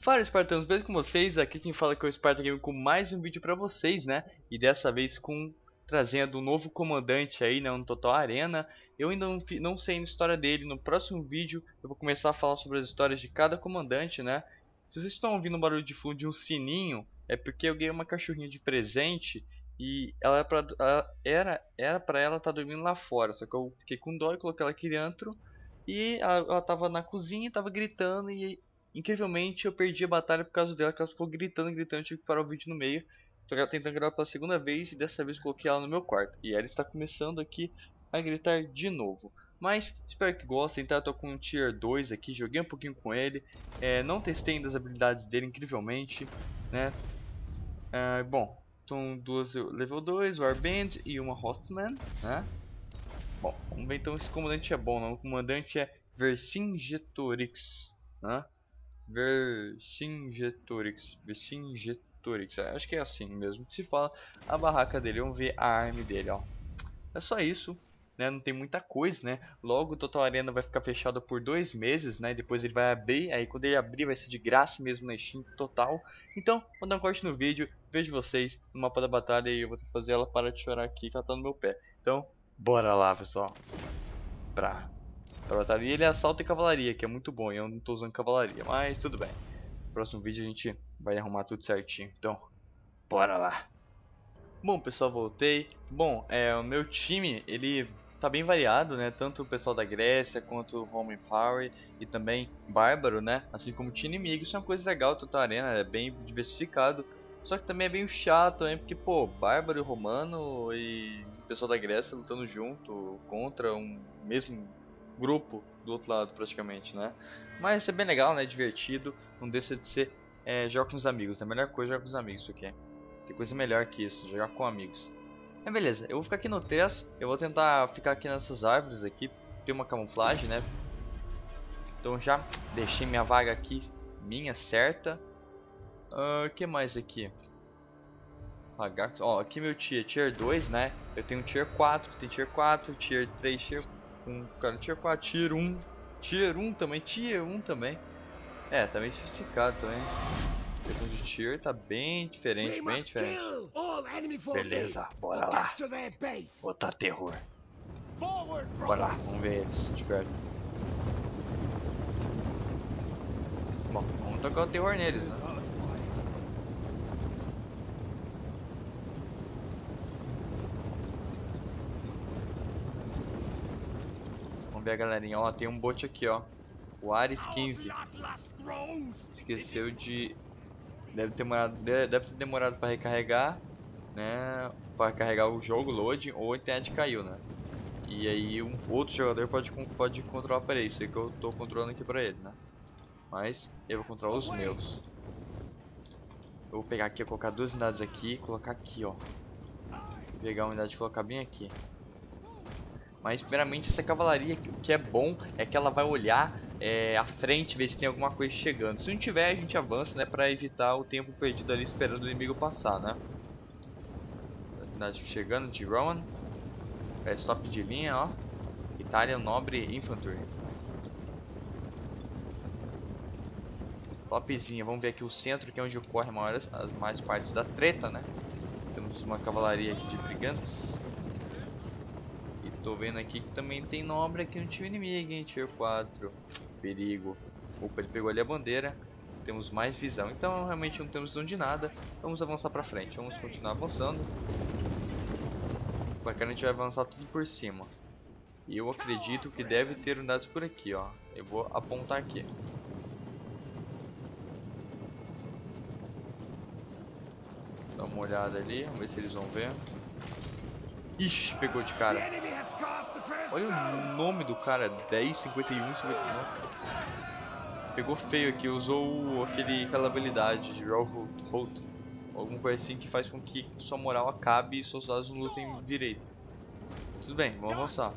Fala, Espartanos, beleza com vocês? Aqui quem fala que é o Sparta Game com mais um vídeo pra vocês, né? E dessa vez trazendo um novo comandante aí, né? No Total Arena. Eu ainda não sei a história dele. No próximo vídeo eu vou começar a falar sobre as histórias de cada comandante, né? Se vocês estão ouvindo um barulho de fundo de um sininho, é porque eu ganhei uma cachorrinha de presente e era pra ela estar dormindo lá fora. Só que eu fiquei com dó e coloquei ela aqui dentro. E ela tava na cozinha, tava gritando e incrivelmente eu perdi a batalha por causa dela, que ela ficou gritando, eu tive que parar o vídeo no meio. Tô tentando gravar pela segunda vez e dessa vez coloquei ela no meu quarto. E ela está começando aqui a gritar de novo. Mas espero que gostem, tá? Eu tô com um Tier 2 aqui, joguei um pouquinho com ele. Não testei ainda as habilidades dele, incrivelmente, né? Bom, são duas level 2, Warband e uma Hostman, né? Bom, vamos ver então se esse comandante é bom, não. O comandante é Vercingetorix, né? Vercingetorix, acho que é assim mesmo que se fala. A barraca dele, vamos ver a arma dele, ó. É só isso, né? Não tem muita coisa, né? Logo o Total Arena vai ficar fechado por 2 meses, né? Depois ele vai abrir, aí quando ele abrir vai ser de graça mesmo na Steam total. Então, vou dar um corte no vídeo, vejo vocês no mapa da batalha e eu vou ter que fazer ela parar de chorar aqui, que ela tá no meu pé. Então, bora lá, pessoal. Pra batalha. E ele é assalto e cavalaria, que é muito bom. Eu não tô usando cavalaria, mas tudo bem. No próximo vídeo a gente vai arrumar tudo certinho. Então, bora lá. Bom, pessoal, voltei. Bom, o meu time, ele tá bem variado, né? Tanto o pessoal da Grécia quanto o Roman Power e também Bárbaro, né? Assim como o time inimigo. Isso é uma coisa legal, o Total Arena é bem diversificado. Só que também é bem chato, hein? Porque, pô, Bárbaro e Romano e o pessoal da Grécia lutando junto contra um mesmo grupo do outro lado, praticamente, né? Mas é bem legal, né? Divertido. Não deixa de ser jogar com os amigos, né? A melhor coisa é jogar com os amigos, isso aqui. Tem coisa melhor que isso, jogar com amigos. Mas beleza, eu vou ficar aqui no 3. Eu vou tentar ficar aqui nessas árvores aqui. Tem uma camuflagem, né? Então já deixei minha vaga aqui, minha certa. O que mais aqui? Ó, aqui meu tier 2, né? Eu tenho tier 4, tem tier 4, tier 3, tier 1, cara, tier 4, tier 1 também, tier 1 também. Tá bem sofisticado também. A questão de tier tá bem diferente, bem diferente. Beleza, bora lá. Botar terror. Bora lá, vamos ver eles de perto. Bom, vamos tocar o terror neles, né? Vamos ver a galerinha, ó, tem um bot aqui, ó. O Ares 15. Esqueceu de... Deve ter demorado para recarregar, né? Para carregar o jogo, loading, ou a internet caiu, né? E aí um outro jogador pode controlar para isso, é que eu tô controlando aqui para ele, né? Mas eu vou controlar os meus. Eu vou pegar aqui, colocar 2 unidades aqui e colocar aqui, ó. Vou pegar a unidade e colocar bem aqui. Mas primeiramente essa cavalaria, o que é bom é que ela vai olhar à frente, ver se tem alguma coisa chegando. Se não tiver, a gente avança, né, para evitar o tempo perdido ali esperando o inimigo passar, né? Unidade chegando de Roman. Stop de linha, ó. Italian Nobre Infantry. Topzinha, vamos ver aqui o centro, que é onde ocorre as mais partes da treta, né? Temos uma cavalaria aqui de brigantes. E tô vendo aqui que também tem nobre aqui no time inimigo, hein? Tier 4. Perigo. Opa, ele pegou ali a bandeira. Temos mais visão. Então realmente não temos visão de nada. Vamos avançar pra frente. Vamos continuar avançando. Bacana, a gente vai avançar tudo por cima. E eu acredito que deve ter unidades por aqui, ó. Eu vou apontar aqui. Dá uma olhada ali, vamos ver se eles vão ver. Ixi, pegou de cara. Olha o nome do cara, 10, 51, 59. Pegou feio aqui, usou aquela habilidade de Raw Hold. Alguma coisa assim que faz com que sua moral acabe e seus soldados não lutem direito. Tudo bem, vamos avançar.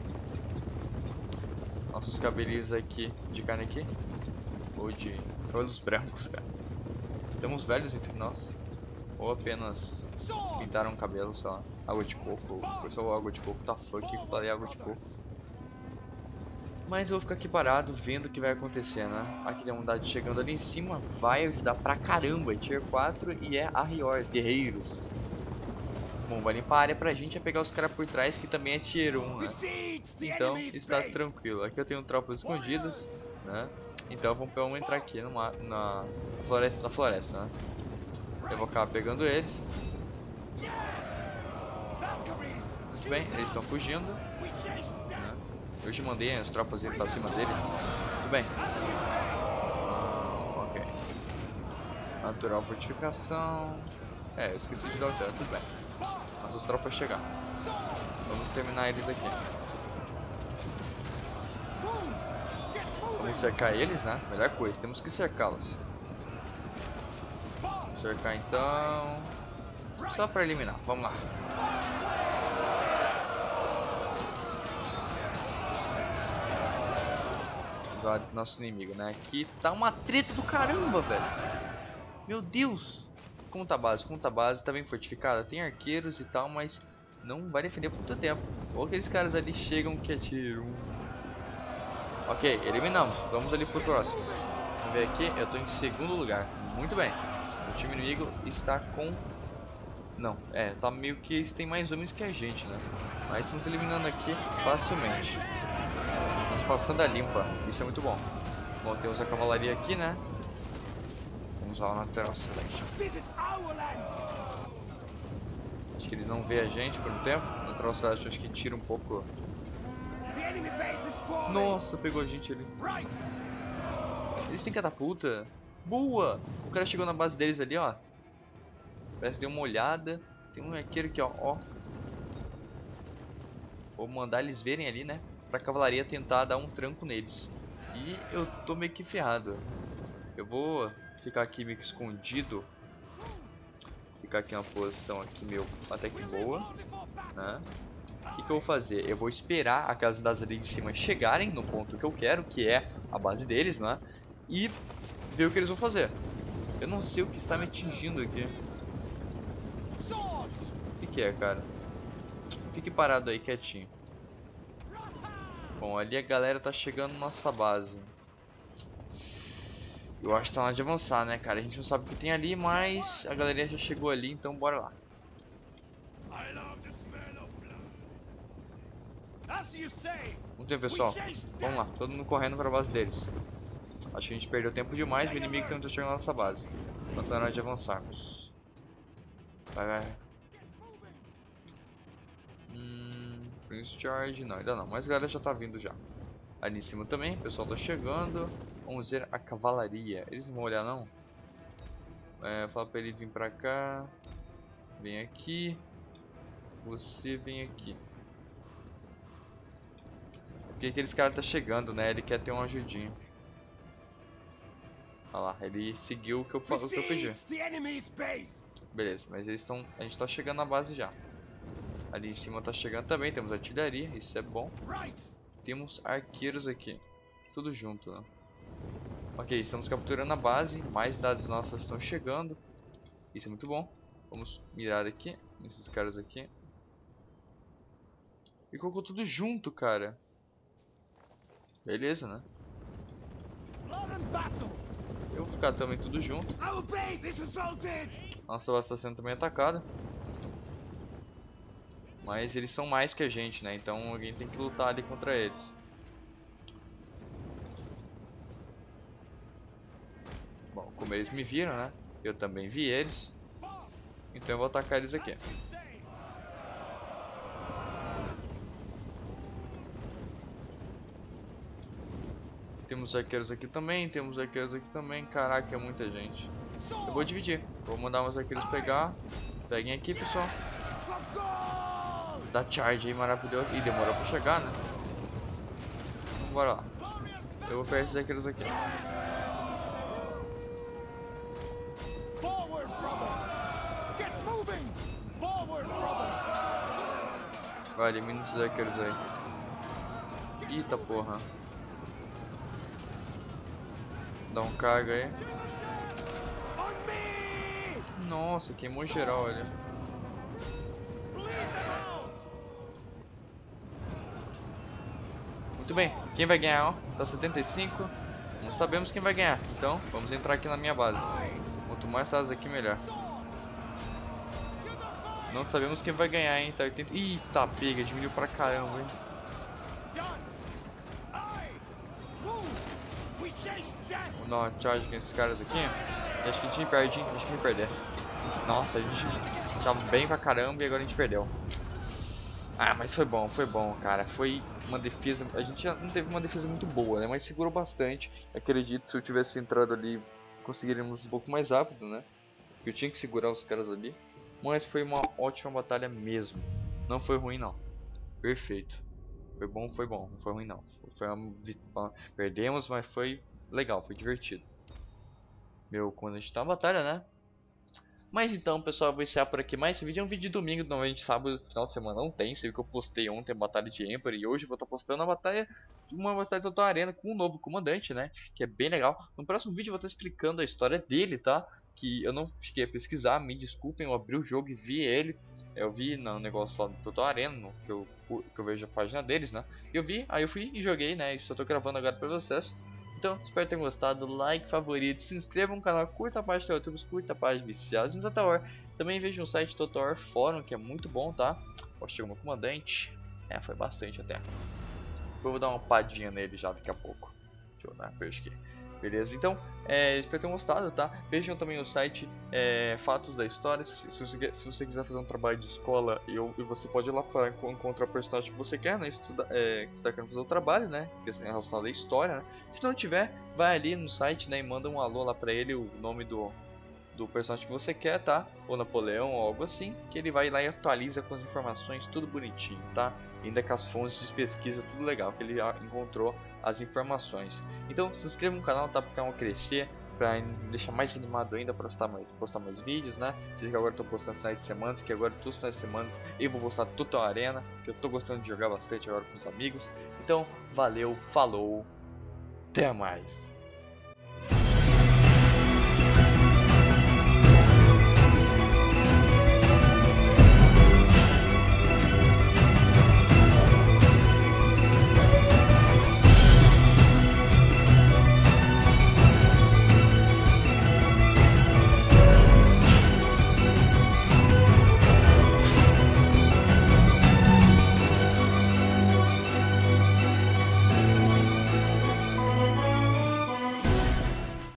Nossos cabelinhos aqui, de carne aqui. Ou de cabelos brancos, cara. Temos velhos entre nós. Ou apenas pintaram o cabelo, sei lá. Água de coco. O pessoal, água de coco tá funk, eu falei água de coco. Mas eu vou ficar aqui parado, vendo o que vai acontecer, né? Aquele unidade chegando ali em cima vai ajudar pra caramba. Tier 4 e é Arriors, guerreiros. Bom, vai limpar a área pra gente, é pegar os caras por trás, que também é Tier 1, né? Então, está tranquilo. Aqui eu tenho tropas escondidas, né? Então vamos entrar aqui na floresta, né? Eu vou acabar pegando eles. Muito bem, eles estão fugindo, né? Eu já mandei as tropas indo pra cima dele. Muito bem. Ok. Natural fortificação. É, eu esqueci de dar o tiro, tudo bem. As tropas chegar. Vamos terminar eles aqui. Vamos cercar eles, né? Melhor coisa, temos que cercá-los. Cercar então. Só pra eliminar, vamos lá. Nosso inimigo, né? Aqui tá uma treta do caramba, velho. Meu Deus. Como tá a base? Como tá a base? Tá bem fortificada? Tem arqueiros e tal, mas não vai defender por muito tempo. Ou aqueles caras ali chegam que atiram. Ok, eliminamos. Vamos ali pro próximo. Vamos ver aqui. Eu tô em segundo lugar. Muito bem. O time inimigo está com... Não, tá meio que eles têm mais homens que a gente, né? Mas estamos eliminando aqui facilmente. Estamos passando a limpa, isso é muito bom. Bom, temos a cavalaria aqui, né? Vamos lá na Terra Celeste. Acho que eles não vê a gente por um tempo. Na Terra Celeste acho que tira um pouco. Nossa, pegou a gente ali. Eles têm catapulta. Boa! O cara chegou na base deles ali, ó. Parece que deu uma olhada. Tem um arqueiro aqui, ó. Vou mandar eles verem ali, né? Pra cavalaria tentar dar um tranco neles. E eu tô meio que ferrado. Eu vou ficar aqui meio que escondido. Ficar aqui em uma posição aqui meio até que boa, né? O que eu vou fazer? Eu vou esperar aquelas unidades ali de cima chegarem no ponto que eu quero, que é a base deles, né? E ver o que eles vão fazer. Eu não sei o que está me atingindo aqui. O que é, cara? Fique parado aí, quietinho. Bom, ali a galera tá chegando na nossa base. Eu acho que tá na hora de avançar, né, cara? A gente não sabe o que tem ali, mas a galerinha já chegou ali, então bora lá. Muito bem, pessoal. Vamos lá, todo mundo correndo pra base deles. Acho que a gente perdeu tempo demais, o inimigo tentou chegar na nossa base. Então tá na hora de avançarmos. Vai. Prince Charge, não, ainda não, mas a galera já tá vindo já. Ali em cima também, o pessoal tá chegando. Vamos ver a cavalaria. Eles não vão olhar não? Fala pra ele vir pra cá. Vem aqui. Você vem aqui. Porque aqueles caras tá chegando, né? Ele quer ter uma ajudinha. Olha lá, ele seguiu o que eu pedi. Beleza, mas eles estão. A gente tá chegando na base já. Ali em cima tá chegando também, temos artilharia, isso é bom. Temos arqueiros aqui. Tudo junto, né? Ok, estamos capturando a base. Mais dados nossas estão chegando. Isso é muito bom. Vamos mirar aqui, nesses caras aqui. E colocou tudo junto, cara. Beleza, né? Eu vou ficar também tudo junto. Nossa base está sendo também atacada. Mas eles são mais que a gente, né? Então alguém tem que lutar ali contra eles. Bom, como eles me viram, né? Eu também vi eles. Então eu vou atacar eles aqui. Temos arqueiros aqui também, temos arqueiros aqui também. Caraca, é muita gente. Eu vou dividir. Vou mandar meus arqueiros pegar. Peguem aqui, pessoal. Dá charge aí, maravilhoso. Ih, demorou pra chegar, né? Então, bora lá. Eu vou pegar esses arqueiros aqui. Vai, elimina esses arqueiros aí. Eita porra. Dá um carga aí. Nossa, queimou geral ali. Muito bem, quem vai ganhar, ó? Tá 75. Não sabemos quem vai ganhar. Então, vamos entrar aqui na minha base. Quanto mais essas aqui, melhor. Não sabemos quem vai ganhar, hein? Tá 80. Ih, tá pega, diminuiu pra caramba, hein? Vamos dar uma charge com esses caras aqui. E acho que a gente perde, hein? Acho que a gente vai perder. Nossa, a gente tava bem pra caramba e agora a gente perdeu. Ah, mas foi bom, cara. Foi uma defesa. A gente não teve uma defesa muito boa, né? Mas segurou bastante. Acredito que se eu tivesse entrado ali, conseguiríamos um pouco mais rápido, né? Porque eu tinha que segurar os caras ali. Mas foi uma ótima batalha mesmo. Não foi ruim, não. Perfeito. Foi bom, foi bom. Não foi ruim, não. Perdemos, mas foi legal, foi divertido. Meu, quando a gente tá na batalha, né? Mas então, pessoal, eu vou encerrar por aqui. Mais esse vídeo é um vídeo de domingo, normalmente sábado, final de semana não tem. Sei que eu postei ontem a batalha de Emperor e hoje eu vou estar postando a batalha de uma batalha de Total Arena com um novo comandante, né? Que é bem legal. No próximo vídeo eu vou estar explicando a história dele, tá? Que eu não cheguei a pesquisar, me desculpem, eu abri o jogo e vi ele. Eu vi no negócio lá do Total Arena, que eu vejo a página deles, né? Eu vi, aí eu fui e joguei, né? E só tô gravando agora pra vocês. Então, espero que tenham gostado, like, favorito, se inscreva no canal, curta a página do YouTube, curta a página de Viciados em Total War. Também veja no site Total War Fórum, que é muito bom, tá? Ó, chegou meu comandante. É, foi bastante até. Eu vou dar uma padinha nele já daqui a pouco. Deixa eu dar uma aqui. Beleza? Então, espero que tenham gostado, tá? Vejam também o site Fatos da História. Se você quiser fazer um trabalho de escola e você pode ir lá para encontrar o personagem que você quer, né? Que está querendo fazer o trabalho, né? Que é relacionado à história, né? Se não tiver, vai ali no site, né? E manda um alô lá para ele, o nome do personagem que você quer, tá? Ou Napoleão ou algo assim, que ele vai lá e atualiza com as informações, tudo bonitinho, tá? Ainda com as fontes de pesquisa, tudo legal, que ele encontrou as informações. Então se inscreva no canal, tá? Para o canal crescer, para deixar mais animado ainda para postar mais vídeos, né? Vocês que agora estão postando finais de semana, que agora todos os finais de semana eu vou postar Total Arena, que eu tô gostando de jogar bastante agora com os amigos. Então, valeu, falou, até mais!